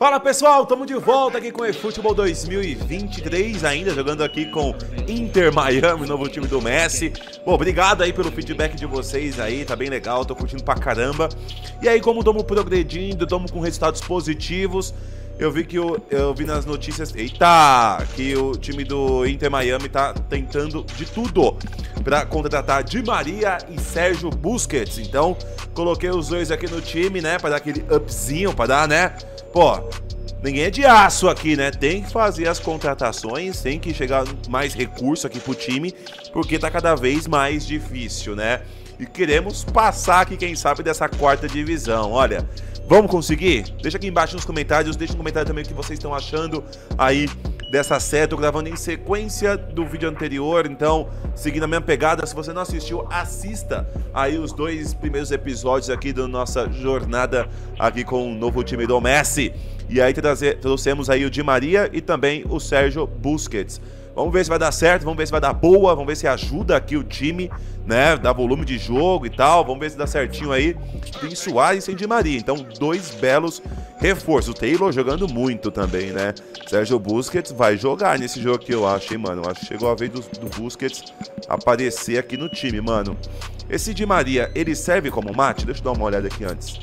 Fala pessoal, estamos de volta aqui com o eFootball 2023, ainda jogando aqui com Inter Miami, novo time do Messi. Bom, obrigado aí pelo feedback de vocês aí, tá bem legal, tô curtindo pra caramba. E aí, como estamos progredindo, estamos com resultados positivos, eu vi nas notícias, que o time do Inter Miami tá tentando de tudo pra contratar Di Maria e Sérgio Busquets. Então, coloquei os dois aqui no time, né, pra dar aquele upzinho, pra dar, né? Pô, ninguém é de aço aqui, né? Tem que fazer as contratações, tem que chegar mais recurso aqui pro time, porque tá cada vez mais difícil, né? E queremos passar aqui, quem sabe, dessa quarta divisão. Olha, vamos conseguir? Deixa aqui embaixo nos comentários, deixa no comentário também o que vocês estão achando aí dessa série. Tô gravando em sequência do vídeo anterior, então, seguindo a mesma pegada, se você não assistiu, assista aí os dois primeiros episódios aqui da nossa jornada aqui com o novo time do Messi. E aí trouxemos aí o Di Maria e também o Sérgio Busquets. Vamos ver se vai dar certo, vamos ver se vai dar boa, vamos ver se ajuda aqui o time, né, dá volume de jogo e tal, vamos ver se dá certinho aí. Tem Suárez e tem Di Maria, então dois belos reforços. O Taylor jogando muito também, né? Sérgio Busquets vai jogar nesse jogo aqui, eu acho, hein, mano. Eu acho que chegou a vez do Busquets aparecer aqui no time, mano. Esse Di Maria, ele serve como mate? Deixa eu dar uma olhada aqui antes.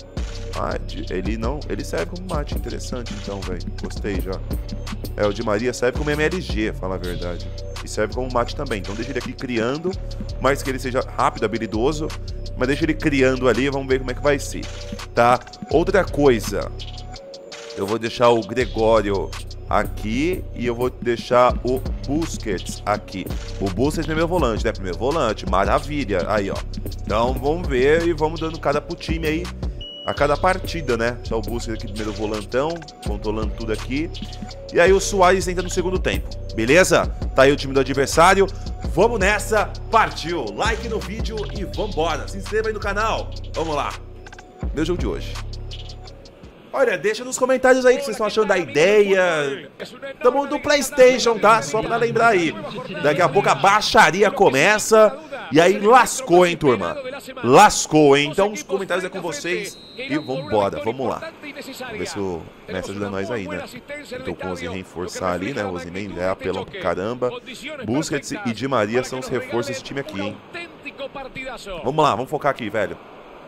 Ele serve como mate, interessante então, velho. Gostei já. O Di Maria serve como MLG, fala a verdade. E serve como mate também. Então deixa ele aqui criando, mais que ele seja rápido, habilidoso, mas deixa ele criando ali, vamos ver como é que vai ser, tá? Outra coisa, eu vou deixar o Gregório aqui e eu vou deixar o Busquets aqui. O Busquets é primeiro volante, né? Primeiro volante, maravilha. Aí, ó. Então vamos ver e vamos dando cada pro time aí a cada partida, né? Deixar o Busquets aqui primeiro volantão, controlando tudo aqui. E aí o Suárez entra no segundo tempo, beleza? Tá aí o time do adversário. Vamos nessa, partiu. Like no vídeo e vambora. Se inscreva aí no canal. Vamos lá. Meu jogo de hoje. Olha, deixa nos comentários aí o que vocês estão achando da ideia. Tamo no PlayStation, tá? Só pra lembrar aí. Daqui a pouco a baixaria começa. E aí lascou, hein, turma? Lascou, hein? Então os comentários é com vocês. E vambora, vamos lá. Vamos ver se o Messi ajuda nós aí, né? Tô com o Osimhen reforçar ali, né? O Osimhen é apelão pra caramba. Busquets e Di Maria são os reforços desse time aqui, hein? Vamos lá, vamos focar aqui, velho.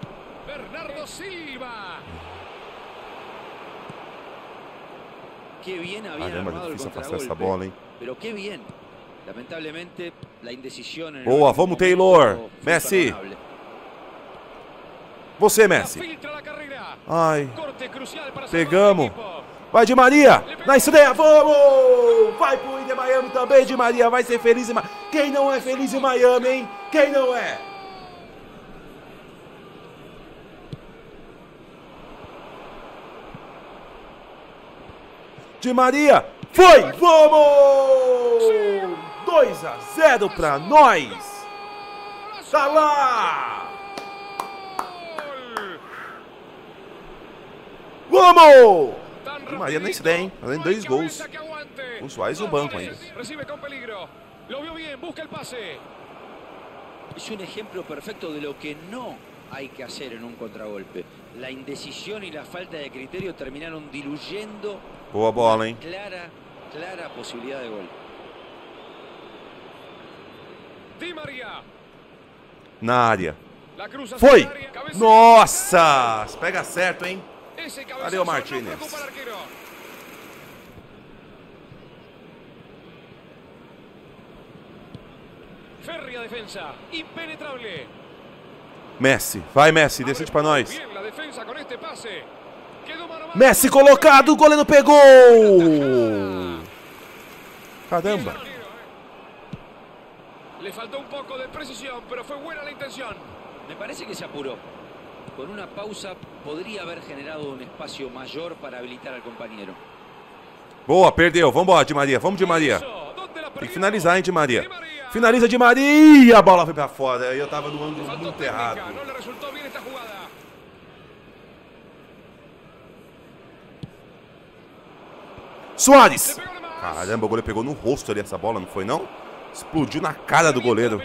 Caramba, é difícil afastar essa bola, hein? Boa, vamos, Taylor. Messi. Você, Messi. Ai. Pegamos. Vai, Di Maria. Na estreia, vamos. Vai pro Inter Miami também, Di Maria. Vai ser feliz em Miami. Quem não é feliz em Miami, hein? Quem não é? Di Maria, foi! Vamos! 2-0 pra nós! Tá lá! Vamos! Di Maria nem se der, hein? Fazendo 2 gols. O Suárez no banco ainda. Es un ejemplo perfecto de lo que no hay que hacer en un contragolpe. La indecisión y la falta de criterio terminaron diluyendo. Boa bola, hein? Clara posibilidad de gol. Na área. Foi! Nossa! Pega certo, hein? Valeu, Martínez. Férrea defensa, impenetrable. Messi, vai Messi, decide pra nós. Messi colocado, o goleiro pegou! Caramba! Le faltó un poco de precisión, pero fue buena la intención. Me parece que se apuró. Con una pausa podría haber generado un espacio mayor para habilitar al compañero. Boa, perdeu. Vambora, Di Maria. Vamos, Di Maria. Tem que finalizar, hein, Di Maria. Finaliza, Di Maria. A bola foi pra fora. Aí eu tava no ângulo muito errado. Suárez. Caramba, o goleiro pegou no rosto ali essa bola, não foi não? Explodiu na cara do goleiro.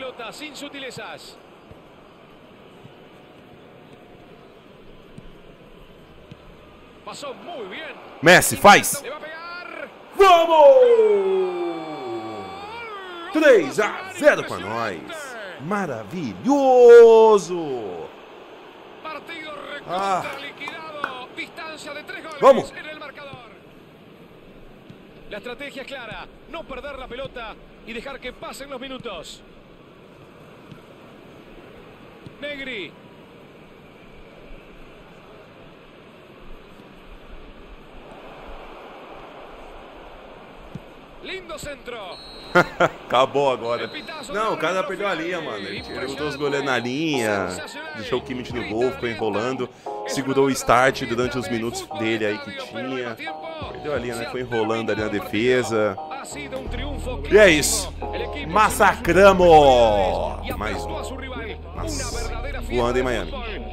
Pasó muy bien. Messi, faz! Le va a pegar. Vamos! 3-0 para nós. Maravilhoso! Partido recontra liquidado. Distancia de 3 goles Vamos. en el marcador. La estrategia es clara. No perder la pelota y dejar que pasen los minutos. Negri. Lindo centro. Acabou agora. Não, o cara perdeu a linha, mano. Ele botou os goleiros na linha, deixou o Kimmich no gol, ficou enrolando, segurou o start durante os minutos dele aí que tinha. Perdeu a linha, né? Foi enrolando ali na defesa. E é isso. Massacramos! Mais um. Nossa, voando em Miami.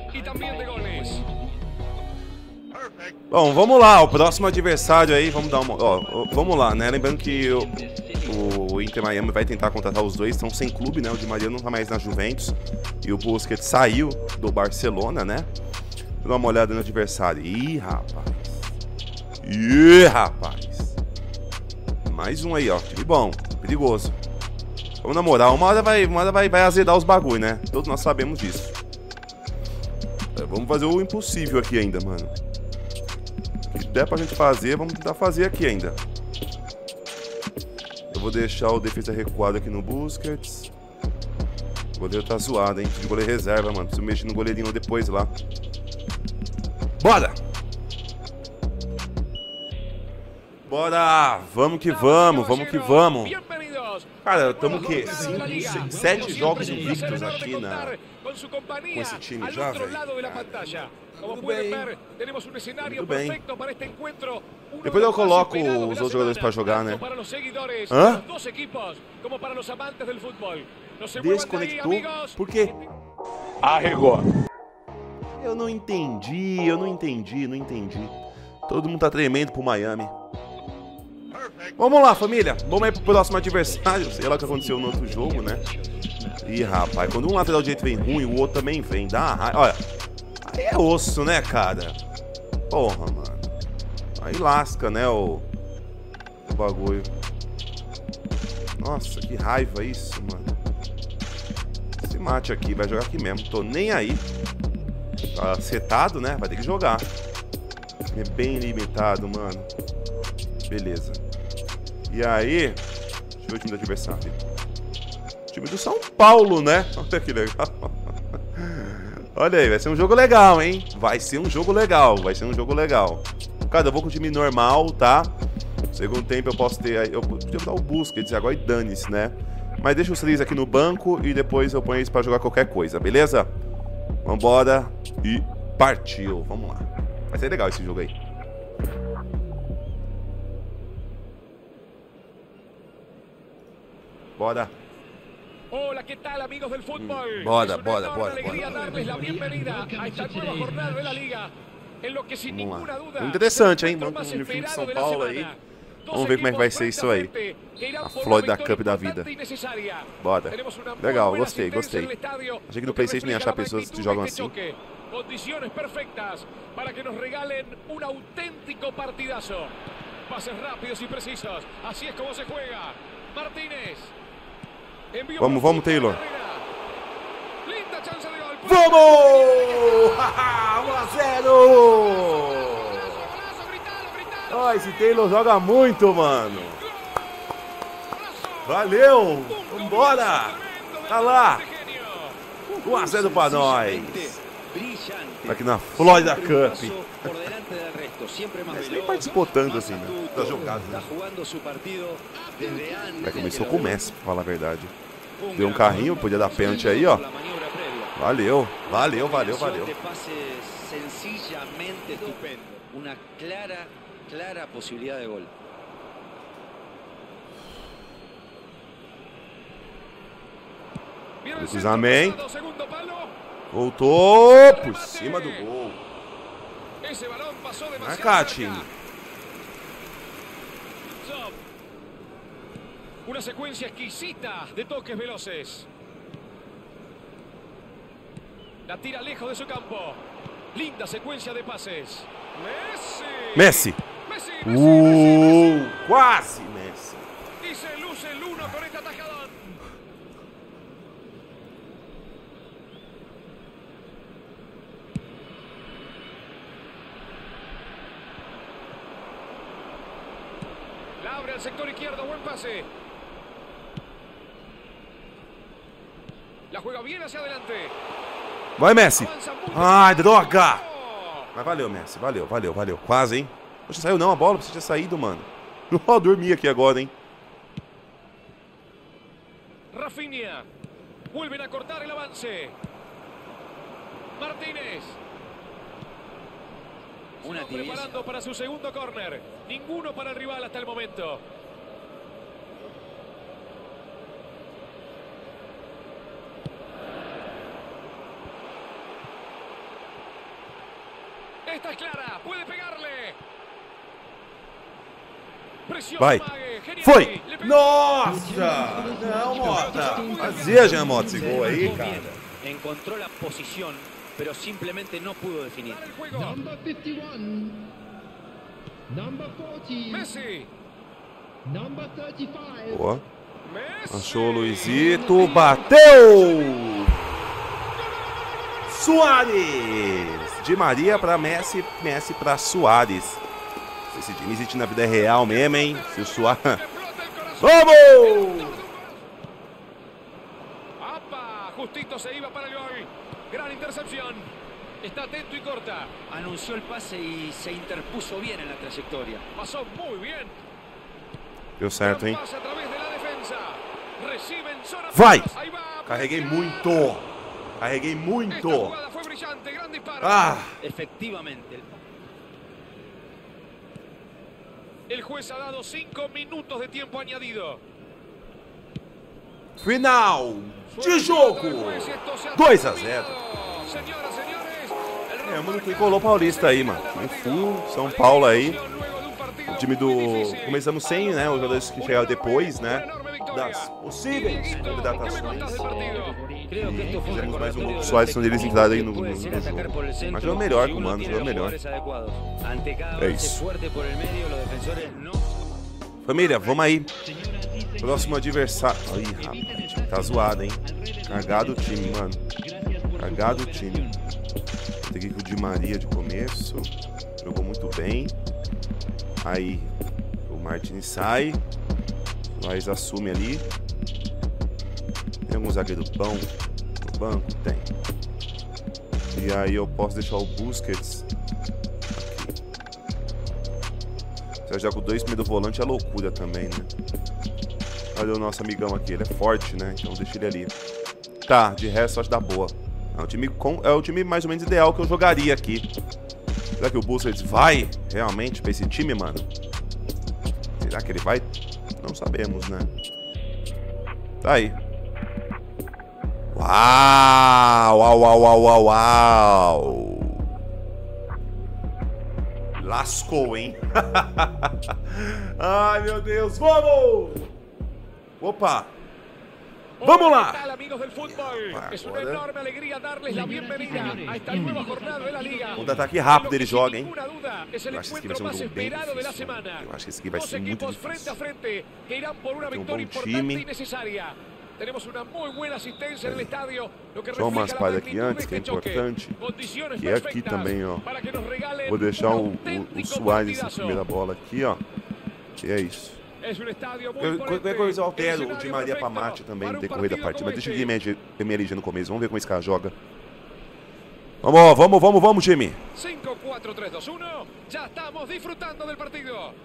Bom, vamos lá, o próximo adversário aí, vamos dar uma... Ó, vamos lá, né? Lembrando que o Inter Miami vai tentar contratar os dois, estão sem clube, né? O Di Maria não tá mais na Juventus e o Busquets saiu do Barcelona, né? Vou dar uma olhada no adversário. Ih, rapaz. Ih, rapaz. Mais um aí, ó. Que bom, perigoso. Vamos na moral, uma hora vai azedar os bagulho, né? Todos nós sabemos disso. Vamos fazer o impossível aqui ainda, mano. O que der pra gente fazer, vamos tentar fazer aqui ainda. Eu vou deixar o defesa recuado aqui no Busquets. O goleiro tá zoado, hein? De goleiro reserva, mano. Preciso mexer no goleirinho depois lá. Bora! Bora! Vamos que vamos, vamos que vamos. Cara, estamos o quê? 7 jogos invictos aqui com esse time já, velho. Tudo bem. Depois eu coloco os outros jogadores pra jogar, né? Hã? Desconectou? Por quê? Arregou. Eu não entendi. Todo mundo tá tremendo pro Miami. Vamos lá, família. Vamos aí pro próximo adversário. Sei lá o que aconteceu no outro jogo, né? Ih, rapaz, quando um lateral direito vem ruim, o outro também vem. Dá uma raiva. Olha, aí é osso, né, cara? Porra, mano. Aí lasca, né, o bagulho. Nossa, que raiva isso, mano. Se mate aqui, vai jogar aqui mesmo. Tô nem aí. Tá setado, né? Vai ter que jogar. É bem limitado, mano. Beleza. E aí, deixa eu ver o time do adversário. Time do São Paulo, né? Olha que legal. Olha aí, vai ser um jogo legal, hein? Vai ser um jogo legal. Cara, eu vou com o time normal, tá? Segundo tempo eu posso ter... Eu podia botar o Busquets agora e dane-se, né? Mas deixa os 3 aqui no banco e depois eu ponho eles pra jogar qualquer coisa, beleza? Vambora e partiu. Vamos lá. Vai ser legal esse jogo aí. Bora. Hola, ¿qué tal, amigos del fútbol? Bora. Alegría darles la bienvenida a esta nueva jornada de la liga. En lo que sin ninguna duda interessante, hein? Vamos com o time de São Paulo aí. Vamos ver como é que vai ser isso aí. A Florida Cup da vida. Bora. Legal, gostei. Achei que no PlayStation nem achar pessoas que jogam assim. Condiciones perfectas para que nos regalen un auténtico partidazo. Pases rápidos y precisos. Así es como se juega. Martínez. Vamos, Taylor. Linda chance de gol. Vamos! 1-0! Ó, esse Taylor joga muito, mano. Valeu! Vambora! Tá lá! 1-0 pra nós. Aqui na Florida Cup. Mas nem participou tanto assim, né? Das jogadas, né? Começou com o Messi, pra falar a verdade. Deu um carrinho, podia dar pênalti aí, ó. Valeu. Uma clara possibilidade de gol. Cruzamento. Voltou por cima do gol. Marca, time. Una secuencia exquisita de toques veloces. La tira lejos de su campo. Linda secuencia de pases. Messi. Quase Messi. Y se luce el 1 con este atajadón. La abre al sector izquierdo, buen pase. La juega bien hacia adelante. Vai, Messi. Ai, droga. Mas valeu, Messi. Valeu. Quase, hein? Poxa, saiu não a bola, precisa ter saído, mano. Eu dormi aqui agora, hein? Rafinha. Vuelven a cortar el avance. Martínez. Una tibieza. Preparando para su segundo córner. Ninguno para el rival hasta el momento. Esta es clara, puede pegarle. Presión. Vai. Foi. Nossa. Não, Mota. Fazia já, Mota, esse gol aí, cara. Encontró la posición, pero simplemente no pudo definir. El juego. Number 51. Number 40. Messi. Number 35. Boa. Messi. Achou o Luizito. Bateu! Suárez! Di Maria para Messi, Messi para Suárez. Esse time existe na vida real mesmo, hein? Se o Suárez... ¡Vamos! ¡Apa! Justito se iba para el gol. Gran intercepción. Está atento y corta. Anunció el pase y se interpuso bien en la trayectoria. Pasó muy bien. Deu certo, hein? Pasa a través de la defensa. Recibe en zona. Vai! Ahí va. Carreguei muito. Carreguei Esta muito. jugada fue brillante. Gran disparo. Ah! Efectivamente. El juez ha dado 5 minutos de tiempo añadido. Final de jogo. 2 a 0. Señoras, señores, É, mano, tricolor paulista aí, mano. Time full, São Paulo aí. O time do... Começamos sem, né? Os jogadores que chegaram depois, né? Das possíveis contratações. Creo que esto fue un Fizemos mais um gol recordatorio com o de Suárez, lo onde eles que entraram aí no puede ser atacar por el jogo. centro Mas jogou melhor que o si uno Mano, tiene jogou los melhor. jugadores adecuados. Ante cada É avance isso. fuerte por el medio, los defensores no. Família, vamos aí. Próximo adversário. Ih, rapaz, tá zoado, hein? Cagado o time, mano. Cagado o time. Tem que ir com o Di Maria de começo. Jogou muito bem. Aí o Martins sai. O Suárez assume ali. Tem algum zagueiro bom no banco? Tem. E aí eu posso deixar o Busquets aqui. Se eu jogar com 2 primeiros volantes é loucura também, né? Olha o nosso amigão aqui, ele é forte, né? Então deixa ele ali. Tá, de resto acho que dá boa. É o time mais ou menos ideal que eu jogaria aqui. Será que o Busquets vai realmente pra esse time, mano? Será que ele vai? Não sabemos, né? Tá aí. Uau! Uau, uau, uau, uau, uau! Lascou, hein? Ai, meu Deus, vamos! Opa! ¡Vamos Hola, lá! ¿qué tal, amigos del fútbol? Vai, Es una agora. enorme alegría darles la bienvenida a esta nueva jornada de la Liga. Contra-ataque rápido Lo que ele sin joga, hein? ninguna duda es el Eu acho que esse aqui vai encuentro ser um más jogo bem esperado de la difícil. semana. Eu acho que esse aqui vai Dos ser muito equipos frente a difícil. frente que irán por una Tem um victoria bom importante time. y necesaria. Tenemos una muy buena asistencia en el estadio, lo que Só umas refleja la paradas aqui magnitud de antes, que é este choque. importante. Condiciones Que é aqui perfectas também, ó. para que nos regalen Vou deixar un o auténtico Suárez na partidazo. primeira bola aqui, ó. E é isso. Es un estadio muy Qualquer imponente, coisa eu altero o Di escenario Maria pra perfecto Mate também para no un decorrer da partido partida. Mas como deixa este. eu ver MLG no começo. Vamos ver como esse cara joga. Vamos, time. 5, 4, 3, 2, 1. Ya estamos disfrutando del partido.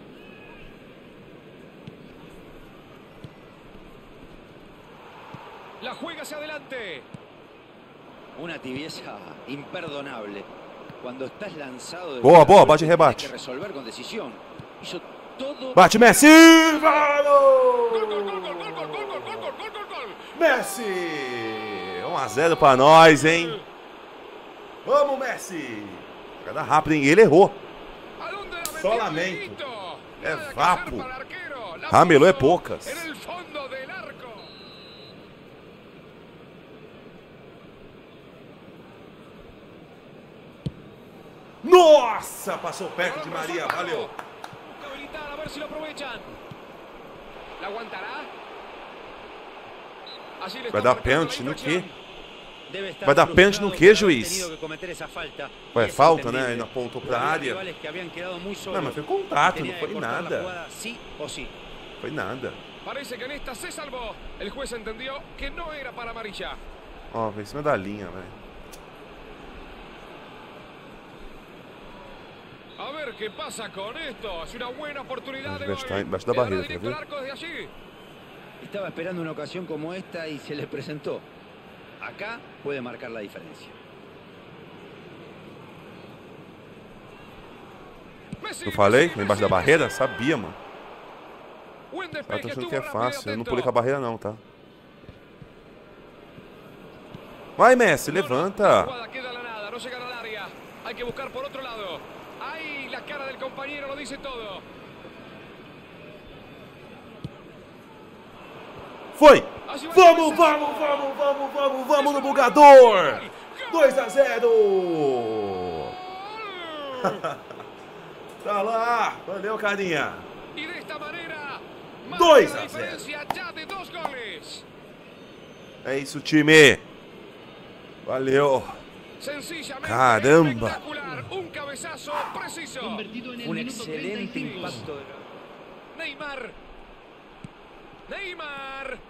La juega hacia adelante. Una tibieza imperdonable. Cuando estás lanzado de Boa, golpe, bate e tienes rebate. que resolver con decisión. Hizo todo. Bate, Messi! Gol, Vamos! gol, gol, gol, gol, gol, gol, gol, gol, gol, gol, gol. Messi! 1-0 pra nós, hein? Vamos, Messi! Jogada rápida, hein? Ele errou. ¿A dónde la metió Solamente. Dieguito? É Nada que vapo. hacer para el arquero. La Ramelou é puso poucas. En el fondo del arco. Nossa, passou perto de Maria, valeu. Busca habilitar, a ver si lo aprovechan. ¿La aguantará? Allí le Vai está dar marcando pênalti la no infracción. quê? Debe estar Vai dar pênalti no frustrado quê, por haber juiz? tenido que cometer esa falta. Ué, Y es falta, né? entendible. Ele apontou pra Había área. rivales que habían quedado muy Não, solos. mas foi contato, Tenía não que foi cortar la nada. jugada sí o sí. Foi nada. Parece que en esta se salvó. El juez entendió que no era para amarilla. Ó, foi em cima da linha, velho. A ver qué pasa con esto. Es una buena oportunidad de Vai gol. estar embaixo da Le dará barreira, tá directo vendo? al arco desde allí. Estaba esperando una ocasión como esta y se le presentó. Acá puede marcar la diferencia. Messi, Eu falei? Messi, Embaixo da Messi, barreira? Messi. Sabia, mano. Buen Eu despeje, tô achando estuvo que é rápido y fácil. Eu não atento. pulei com a barreira, não, tá? Vai, Messi, La levanta. jugada queda a la nada, no llegar al área. Hay que buscar por otro lado. Ahí la cara del compañero lo dice todo. Foi! Allí va Vamos, Messi. vamos, vamos, vamos, vamos, vamos no bugador! 2-0! Tá lá! Valeu, carinha! Y de esta manera, 2 marca a la 0. diferencia ya de 2 goles. É isso, time! Valeu! Sencillamente Caramba. espectacular. Un cabezazo preciso. Convertido en el Un minuto excelente 35. impacto. Neymar. Neymar.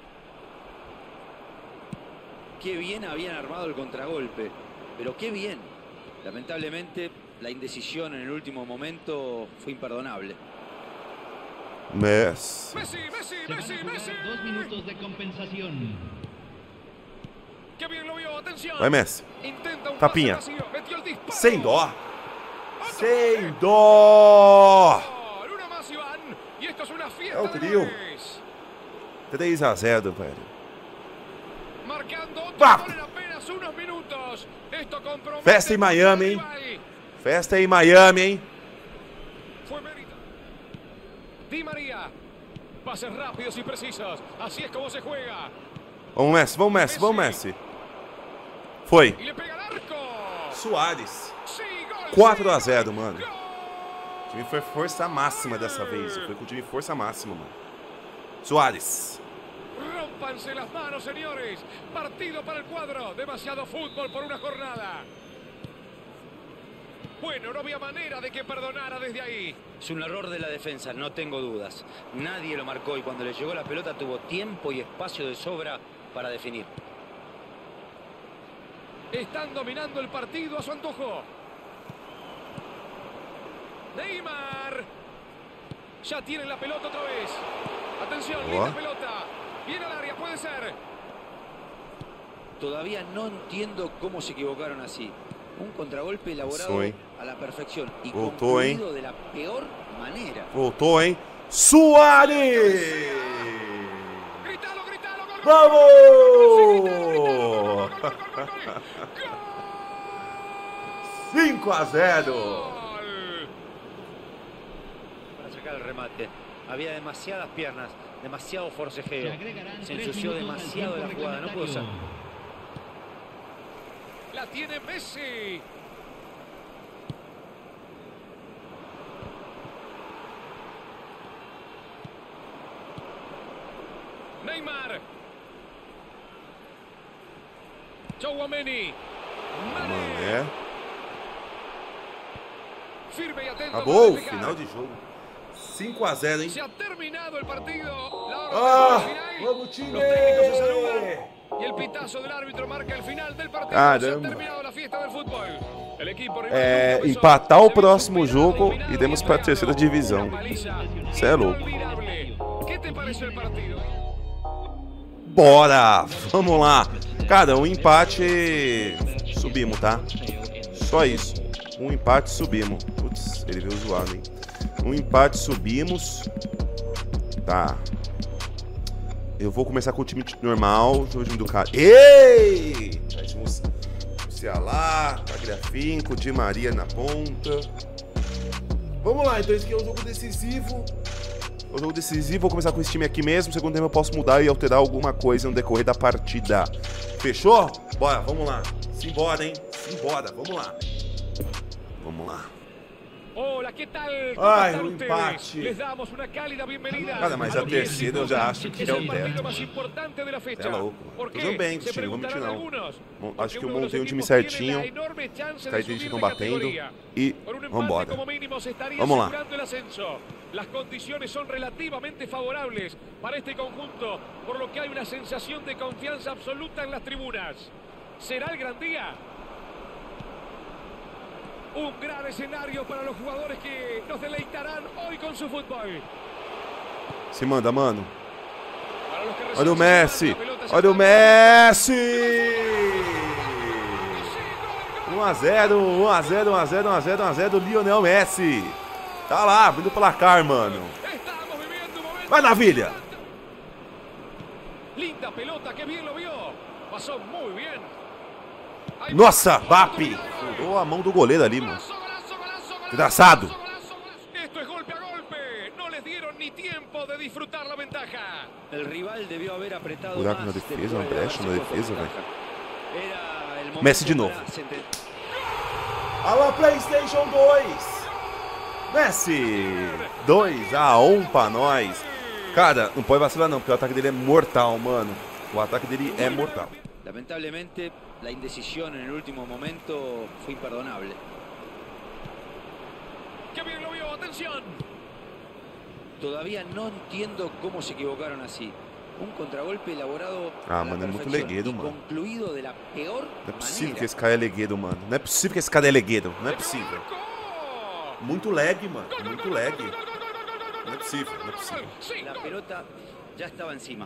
Qué bien habían armado el contragolpe, pero qué bien. Lamentablemente, la indecisión en el último momento fue imperdonable. Messi! Messi, Messi, Se van Messi, a jugar Messi. 2 minutos de compensación. Qué bien lo vio, atención. Vai, Messi! Intenta un Tapinha. pase vacío, metió el disparo. Sem dó! Sem dó! Gol, uno más, Iván. Y esto es una fiesta É o de trio. goles. 3-0, velho. Marcando otro Va. gol en apenas unos minutos. Esto compromete Festa em Miami, hein? al rival. Festa em Miami, hein? Fue mérito. Di María. Pases rápidos y precisos. Así es como se juega. Vamos, Messi, vamos, Messi, vamos, Messi. Foi. Y le pega al arco. Soares. Sí, gol. 4-0, sí, mano. gol. O time foi força máxima dessa vez. Foi com o time força máxima, mano. Soares. Rómpanse las manos, señores. Partido para el cuadro. Demasiado fútbol por una jornada. Bueno, no había manera de que perdonara desde ahí. Es un error de la defensa, no tengo dudas. Nadie lo marcó y cuando le llegó la pelota tuvo tiempo y espacio de sobra para definir. Están dominando el partido a su antojo. Neymar. Ya tienen la pelota otra vez. Atención, linda pelota. Viene al área, puede ser. Todavía no entiendo cómo se equivocaron así. Un contragolpe elaborado Soy. a la perfección y Voltou, concluido de la peor manera. Voltou, hein? Soares! Gritalo, gritalo, gol, gol, Vamos! gol, gol, gol, gol, gol, gol, gol, gol, gol, 5-0! gol. Para sacar el remate. Había demasiadas piernas, demasiado Se forcejeo. agregarán Se 3 ensució minutos al demasiado tiempo la jugada, no pudo ser. reglamentario. La tiene Messi. Neymar. Tchouaméni. Mané. Firme y atento. Acabou o para despejar. final de jogo. 5-0, hein? Se ha terminado el partido. La hora Ah, final. vamos, time! Los técnicos se saludan. Y el pitazo del árbitro marca el final del partido. Caramba. Se ha terminado la fiesta del fútbol. El equipo rival É, nunca pensó. empatar o Se vio próximo superado, jogo dominado e demos pra entregado. terceira divisão. Una paliza Cê é louco. inolvidable. ¿Qué te pareció el partido? Bora! Vamos lá! Cara, um empate. Subimos, tá? Só isso. Um empate, subimos. Putz, ele veio zoado, hein? Um empate, subimos. Tá. Eu vou começar com o time normal. O time do cara. Ei! Ceará, Tagliafico, Di Maria na ponta. Vamos lá, então esse aqui é o jogo decisivo. O jogo decisivo, vou começar com esse time aqui mesmo. Segundo tempo eu posso mudar e alterar alguma coisa no decorrer da partida. Fechou? Bora, vamos lá. Simbora, hein? Simbora, vamos lá. Vamos lá. Hola, ¿qué tal? Ai, están um ustedes? empate. Les damos una cálida bienvenida. Cara, mas a terceira eu já acho que es é el o partido teto. más importante de la fecha. É louco. ¿Por qué? Tudo bem, Se time, vamos mentir preguntarán não. algunos. Acho que eu Porque uno de montei um los time equipos certinho. tiene la enorme chance Os de caras subir estão de batendo. categoría. E Con un empate, vambora. como mínimo, se estaría Vamos lá. asegurando el ascenso. Las condiciones son relativamente favorables para este conjunto, por lo que hay una sensación de confianza absoluta en las tribunas. ¿Será el gran día? Un gran escenario para los jugadores que nos deleitarán hoy con su fútbol. Se manda, mano. Para los que Olha o reciben Messi. la pelota se Olha o está- Messi. 1-0, 1-0, 1-0, 1-0, 1-0. Lionel Messi. Tá lá, abrindo o placar, mano. Estamos viviendo un momento. Vai, Navilha. Linda pelota, que bien lo vio. Pasó muy bien. Ahí Nossa, va. Bapi. Furou a mão do goleiro ali, mano. Golazo, golazo, golazo, golazo, Desgraçado. golazo, golazo, golazo. Esto es golpe a golpe. No les dieron ni tiempo de disfrutar la ventaja. El rival debió haber apretado Buraco más na defesa, después uma de brecha na haberse puesto defesa, en ventaja. Era el momento Messi de novo. para sentenciar. Alô, PlayStation 2. Messi. 2-1 pra nós. Cara, não pode vacilar não, porque o ataque dele é mortal, mano. O ataque dele é mortal. Lamentablemente, la indecisión en el último momento fue imperdonable. Que bien lo vio, atención. Todavía no entiendo cómo se equivocaron así. Un contragolpe elaborado Ah, a la mano, é muito perfección legueiro, y mano. concluido de la peor Não é possível manera. que esse cara é legueiro, mano. Não é possível que esse cara é legueiro. Não é possível. Muito lag, mano. Muito lag. Não é possível, não é possível. Sí, La gol. pelota ya estaba encima.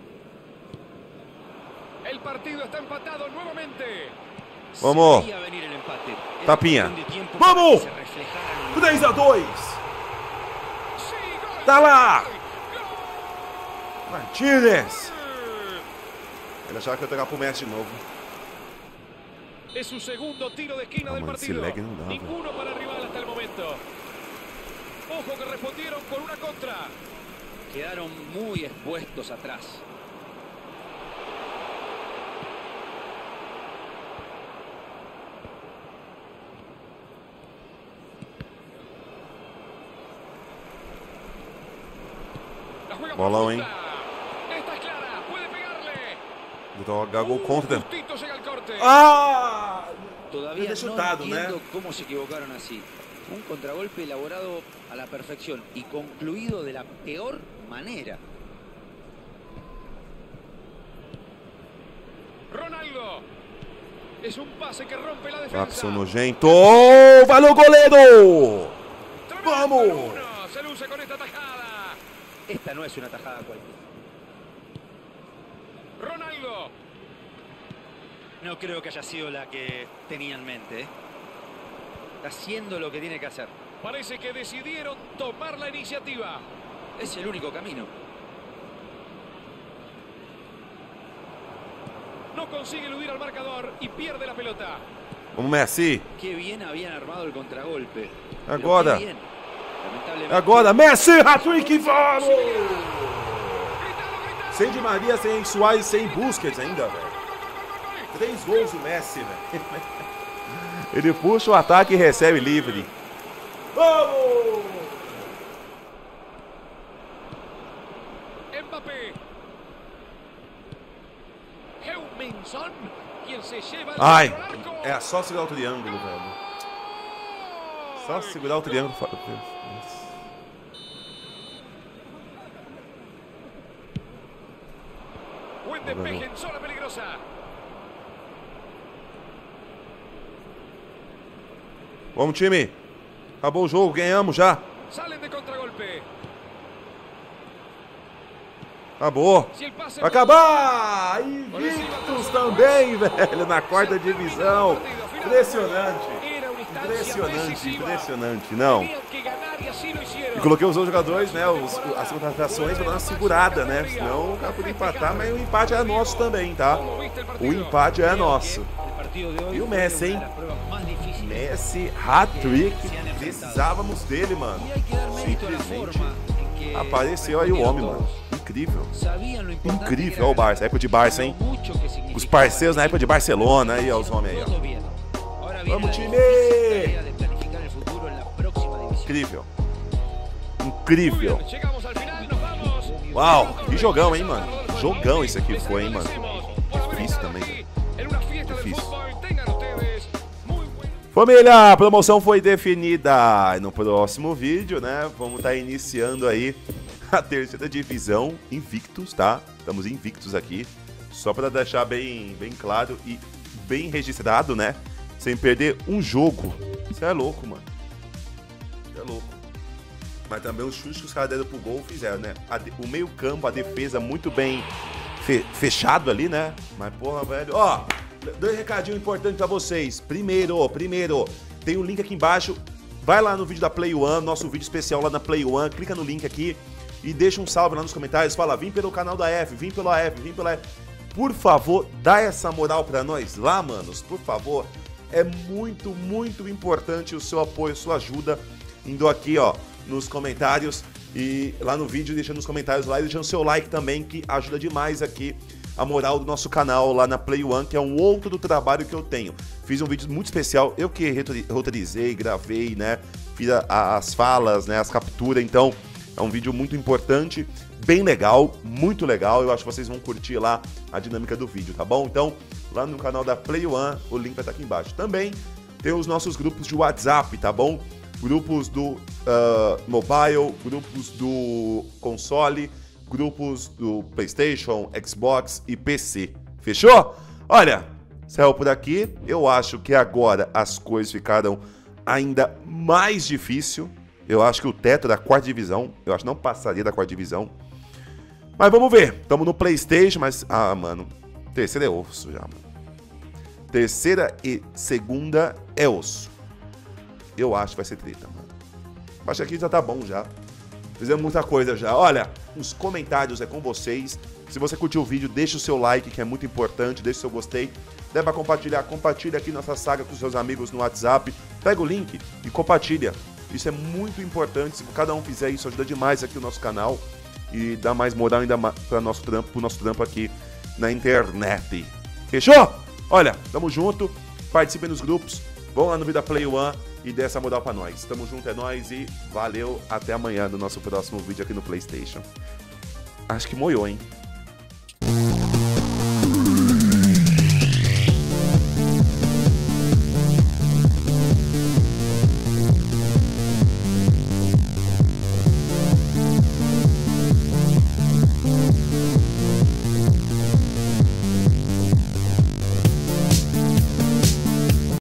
El partido está empatado nuevamente. Vamos. Se veía venir el empate. Era Tapinha. cuestión de tiempo Vamos. para que se reflejara en el 3-2. Sí, gol. Tá lá. Gol. Martínez. Ele achava que eu ia pegar pro Messi de novo. Es su segundo tiro de esquina del mano, esse partido. lag não dá, Ninguno para el rival hasta el momento. Ojo que respondieron con una contra. Quedaron muy expuestos atrás. La juega Bolão, profunda. Esta es clara, puede pegarle. Jogar gol contra. Justito llega el corte. Ah! Todavía Ter chutado, no entiendo né? cómo se equivocaron así. Un contragolpe elaborado a la perfección y concluido de la peor manera. Ronaldo. Es un pase que rompe la Vai defensa. pro seu nojento. Oh, valeu, goleiro! Tremendo Vamos. el uno. Se luce con esta tajada. Esta no es una tajada cualquiera. Ronaldo. No creo que haya sido la que tenía en mente. Está haciendo lo que tiene que hacer. Parece que decidieron tomar la iniciativa. Es el único camino. No consigue eludir al marcador y pierde la pelota. Vamos, Messi. Qué bien habían armado el contragolpe. Pero Agora. qué bien. Lamentablemente, Agora, Messi, hat-trick, vamos! Gritalo, gritalo. Sem Di Maria, sem Suárez, sem Busquets ainda, velho. 3 gols do Messi, velho. Ele puxa o ataque e recebe livre. Vamos! Mbappé. Heuminson, quien se lleva el Ai, centro al arco. é só segurar o triângulo, velho. Só segurar o triângulo. Buen despeje en zona peligrosa. Vamos, time. Acabou o jogo, ganhamos já. Salen de contragolpe. Acabou. Si el pase Vai acabar! Invictus também, velho, na quarta divisão. Impressionante. Era una instancia Impressionante, decisiva. impressionante. Não. Tenían que ganar y así lo hicieron. E coloquei os outros jogadores, né? As contratações pra dar uma segurada, né? Senão o cara podia empatar, mas o empate é nosso também, tá? ¿Cómo viste el O partido? empate é nosso. el partido de hoy E o fue Messi, una hein? de las pruebas más difíciles. Messi, hat-trick. Precisávamos dele, mano. Y hay que dar mérito a la Simplesmente forma en que apareceu aí o homem, mano. Incrível. sabían lo importante que Incrível. era Olha o Barça, ganar, época de Barça, hein? lo mucho que significaba Os parceiros na para época de el equipo. Barcelona, aí, ó, os homens aí, ó. Todo bien. Ahora viene Vamos, la time! difícil tarea de planificar Incrível. Incrível. Llegamos al final, nos vamos. Uau, que jogão, hein, mano? Jogão esse aqui foi, hein, mano? Difícil também, velho. En una fiesta del Difícil. fútbol, tengan ustedes muy buen... Família, a promoção foi definida. No próximo vídeo, né, vamos estar iniciando aí a terceira divisão, invictos, tá? Estamos invictos aqui, só para deixar bem claro e bem registrado, né? Sem perder um jogo. Isso é louco, mano. Isso é louco. Mas também os chutes que os caras deram pro gol fizeram, né? O meio campo, a defesa muito bem fechado ali, né? Mas, porra, velho... Ó, dois recadinhos importantes pra vocês. Primeiro, tem um link aqui embaixo. Vai lá no vídeo da Play One, nosso vídeo especial lá na Play One. Clica no link aqui e deixa um salve lá nos comentários. Fala, vim pelo canal da F, vim pela F, vim pela F. Por favor, dá essa moral pra nós lá, manos. Por favor. É muito, muito importante o seu apoio, sua ajuda. Indo aqui, ó, nos comentários e lá no vídeo, deixando nos comentários lá e deixando seu like também, que ajuda demais aqui a moral do nosso canal lá na Play One, que é um outro do trabalho que eu tenho. Fiz um vídeo muito especial, eu que roteirizei, gravei, né, fiz as falas, né, as capturas, então é um vídeo muito importante, bem legal, muito legal, eu acho que vocês vão curtir lá a dinâmica do vídeo, tá bom? Então, lá no canal da Play One, o link vai estar aqui embaixo. Também tem os nossos grupos de WhatsApp, tá bom? Grupos do mobile, grupos do console, grupos do PlayStation, Xbox e PC. Fechou? Olha, saiu por aqui. Eu acho que agora as coisas ficaram ainda mais difíceis. Eu acho que o teto da quarta divisão, eu acho que não passaria da quarta divisão. Mas vamos ver. Estamos no PlayStation, mas... Ah, mano. Terceira é osso já, mano. Terceira e segunda é osso. Eu acho que vai ser treta, mano. Acho que aqui já tá bom já. Fizemos muita coisa já. Olha, os comentários é com vocês. Se você curtiu o vídeo, deixa o seu like, que é muito importante. Deixa o seu gostei. Deve pra compartilhar. Compartilha aqui nossa saga com seus amigos no WhatsApp. Pega o link e compartilha. Isso é muito importante. Se cada um fizer isso, ajuda demais aqui o nosso canal. E dá mais moral ainda para nosso trampo aqui na internet. Fechou? Olha, tamo junto. Participem nos grupos. Vão lá no Vida Play One e dê essa moral pra nós. Tamo junto, é nóis e valeu. Até amanhã no nosso próximo vídeo aqui no PlayStation. Acho que moiou, hein?